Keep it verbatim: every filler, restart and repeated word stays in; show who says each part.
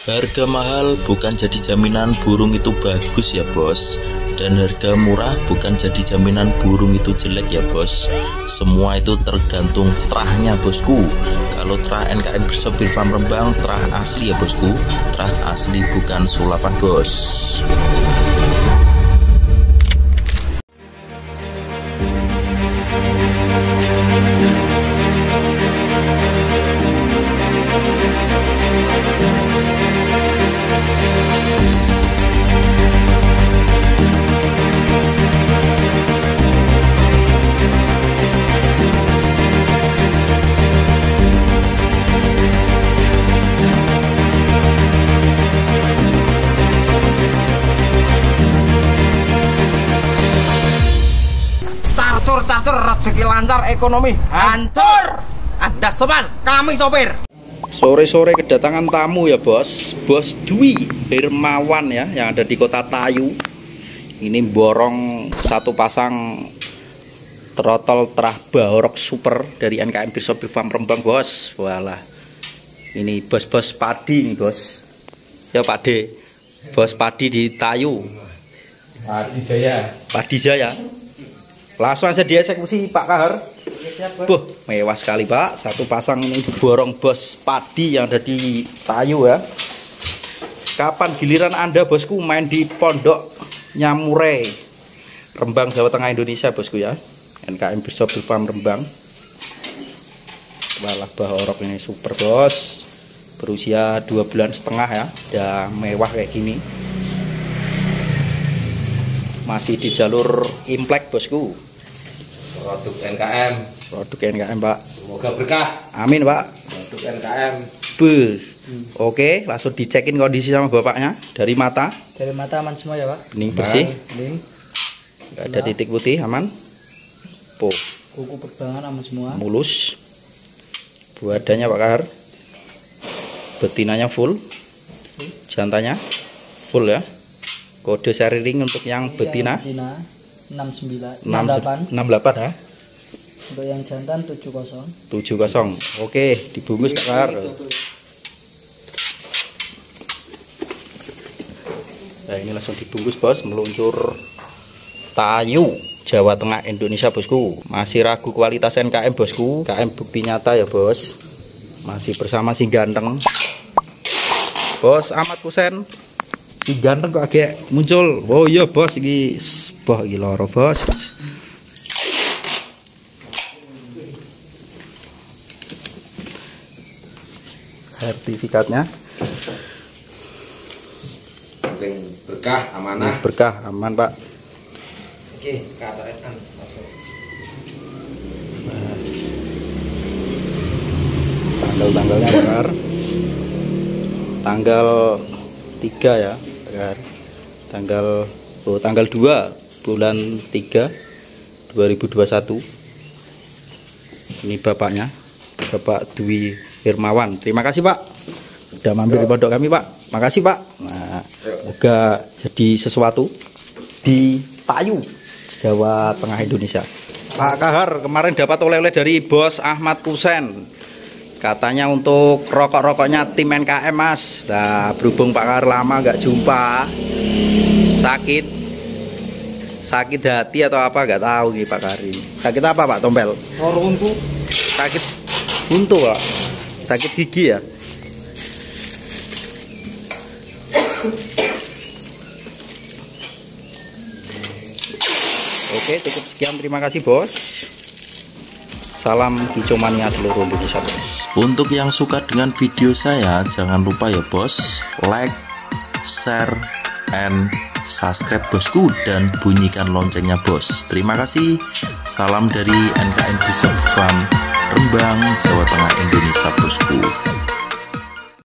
Speaker 1: Harga mahal bukan jadi jaminan burung itu bagus ya bos. Dan harga murah bukan jadi jaminan burung itu jelek ya bos. Semua itu tergantung terahnya bosku. Kalau terah N K M Bersopir Farm Rembang terah asli ya bosku. Terah asli bukan sulapan bos.
Speaker 2: Catur rezeki lancar, ekonomi hancur. Anda sopan, kami sopir.
Speaker 3: Sore-sore kedatangan tamu ya bos. Bos Dwi Hermawan ya, yang ada di Kota Tayu. Ini borong satu pasang trotol terah Bahorok Super dari N K M Bersopir Farm Rembang bos. Walah, ini bos-bos padi nih bos. Ya Pak D, bos padi di Tayu.
Speaker 2: Padi Jaya.
Speaker 3: Padi Jaya. Langsung aja dieksekusi Pak Kahar. Buh, mewah sekali Pak. Satu pasang ini diborong bos padi yang ada di Tayu ya. Kapan giliran Anda bosku main di Pondok Nyamure, Rembang, Jawa Tengah, Indonesia bosku ya. N K M Bersopir Farm Rembang. Walah, Bahorok ini super bos. Berusia dua bulan setengah ya. Udah mewah kayak gini. Masih di jalur implek bosku.
Speaker 2: Produk N K M.
Speaker 3: Produk N K M Pak.
Speaker 2: Semoga berkah.
Speaker 3: Amin Pak.
Speaker 2: Produk N K M.
Speaker 3: Be. Hmm. Oke, langsung dicekin kondisi sama bapaknya. Dari mata.
Speaker 4: Dari mata aman semua ya Pak.
Speaker 3: Bening bersih.
Speaker 4: Bening.
Speaker 3: Gak ada titik putih, aman. Po.
Speaker 4: Kuku perbangan aman semua.
Speaker 3: Mulus. Buadanya Pak Kahar. Betinanya full. Jantannya full ya. Kode seri ring untuk yang betina.
Speaker 4: Betina enam sembilan enam delapan
Speaker 3: enam delapan ya.
Speaker 4: Untuk yang jantan tujuh nol.
Speaker 3: tujuh nol. Oke, dibungkus Pak Kahar. Nah, ini langsung dibungkus bos, meluncur Tayu, Jawa Tengah, Indonesia bosku. Masih ragu kualitas N K M bosku. N K M bukti nyata ya bos. Masih bersama si ganteng Bos Ahmad Kusen. Si ganteng kok agak muncul. Oh iya bos, ini boh iki loro bos. Sertifikatnya
Speaker 2: Berkah, amanah.
Speaker 3: Berkah, aman Pak.
Speaker 2: Oke, katakan masuk.
Speaker 3: Tanggal-tanggalnya benar. Tanggal tiga ya. Tanggal oh, tanggal dua bulan tiga dua ribu dua puluh satu. Ini bapaknya, Bapak Dwi Hermawan. Terima kasih Pak udah mampir di pondok kami Pak. Makasih Pak. Nah, semoga jadi sesuatu di Tayu, Jawa Tengah, Indonesia. Pak Kahar kemarin dapat oleh-oleh dari Bos Ahmad Kusen. Katanya untuk rokok-rokoknya tim N K M mas. Nah, berhubung Pak Kahar lama nggak jumpa, sakit sakit hati atau apa nggak tahu nih Pak Kahar ini. Sakit apa Pak Tompel?
Speaker 4: Runtuh.
Speaker 3: Sakit buntu Pak. Sakit gigi ya. Oke, cukup sekian, terima kasih bos. Salam kicomania seluruh Indonesia bos.
Speaker 1: Untuk yang suka dengan video saya, jangan lupa ya bos, like, share, and subscribe bosku, dan bunyikan loncengnya bos. Terima kasih. Salam dari N K M Bersopir Farm Rembang, Jawa Tengah, Indonesia bosku.